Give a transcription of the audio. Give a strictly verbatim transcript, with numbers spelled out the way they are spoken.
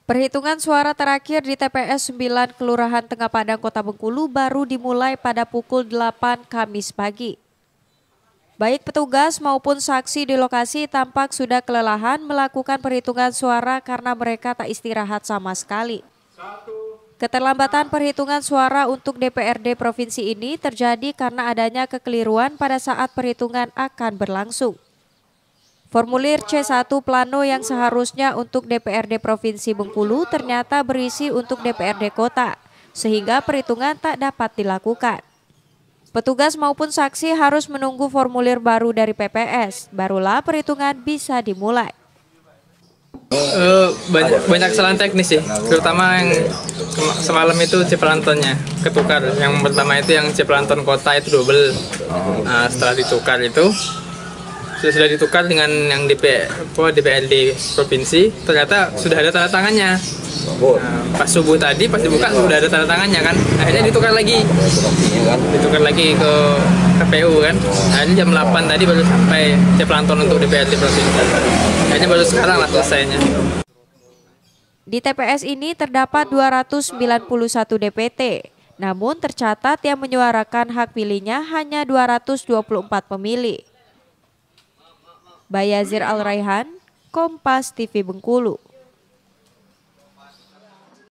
Perhitungan suara terakhir di T P S sembilan Kelurahan Tengah Padang, Kota Bengkulu baru dimulai pada pukul delapan Kamis pagi. Baik petugas maupun saksi di lokasi tampak sudah kelelahan melakukan perhitungan suara karena mereka tak istirahat sama sekali. Keterlambatan perhitungan suara untuk D P R D provinsi ini terjadi karena adanya kekeliruan pada saat perhitungan akan berlangsung. Formulir C satu plano yang seharusnya untuk D P R D Provinsi Bengkulu ternyata berisi untuk D P R D Kota, sehingga perhitungan tak dapat dilakukan. Petugas maupun saksi harus menunggu formulir baru dari P P S, barulah perhitungan bisa dimulai. Uh, banyak, banyak kesalahan teknis sih, terutama yang semalam itu Cipelantonnya ketukar. Yang pertama itu yang Cipelanton Kota itu double, nah, setelah ditukar itu sudah ditukar dengan yang D P R D provinsi, ternyata sudah ada tanda tangannya. Nah, pas subuh tadi pas dibuka sudah ada tanda tangannya kan, akhirnya ditukar lagi ditukar lagi ke K P U kan. Akhirnya jam delapan tadi baru sampai Cipelanton untuk D P R D provinsi, akhirnya baru sekarang lah selesainya. Di T P S ini terdapat dua ratus sembilan puluh satu D P T, namun tercatat yang menyuarakan hak pilihnya hanya dua ratus dua puluh empat pemilih. Bayazir Al-Raihan, Kompas T V Bengkulu.